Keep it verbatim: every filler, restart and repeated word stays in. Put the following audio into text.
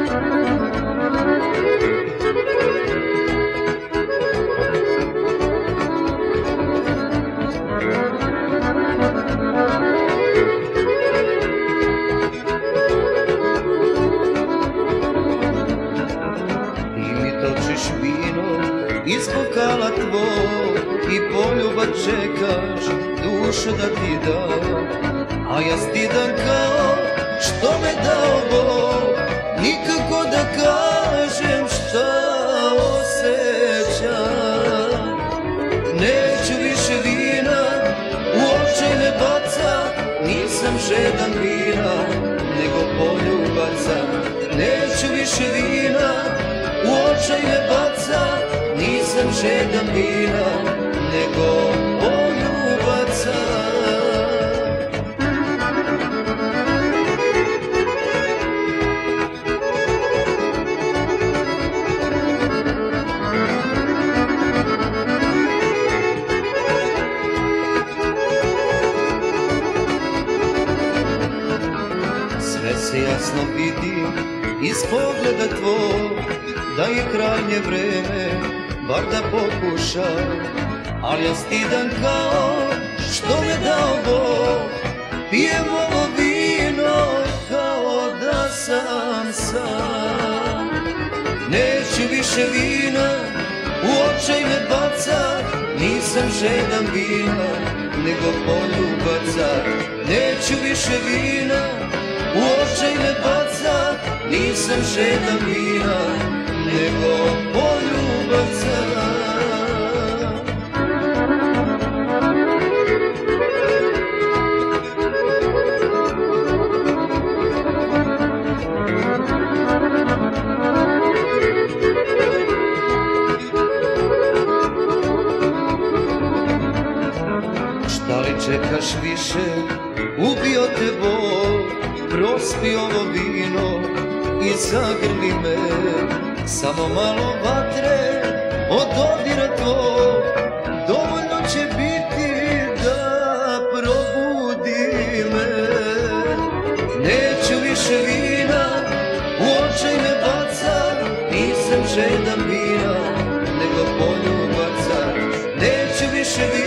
Iz bokala tvoj i poljubac čekaš dušu da ti dam, a ja stidam kao što me dao Bog, nikako da kažem šta osjećam. Neću više vina, u očaj ne baca, nisam žedan vina, nego poljubaca. Neću više vina, u očaj ne baca, nisam žedan vina, nego poljubaca. Sve se jasno vidi iz pogleda tvoj, da je krajnje vreme bar da pokušam, ali ja stidan kao što me dao Bog, pijem ovo vino kao da sam sam. Neću više vina, u očaj ne baca, nisam žedan vina, nego poljubaca. Neću više vina, u očaj ne baca, nisam žedan vina, nego poljubaca. Šta li čekaš više, ubio te Bog, prospi ovo vino i zagrli me. Samo malo vatre od dodira tvog, dovoljno će biti da probudi me. Neću više vina, u očaj ne baca, nisam žedan vina, nego poljubaca. Neću više vina,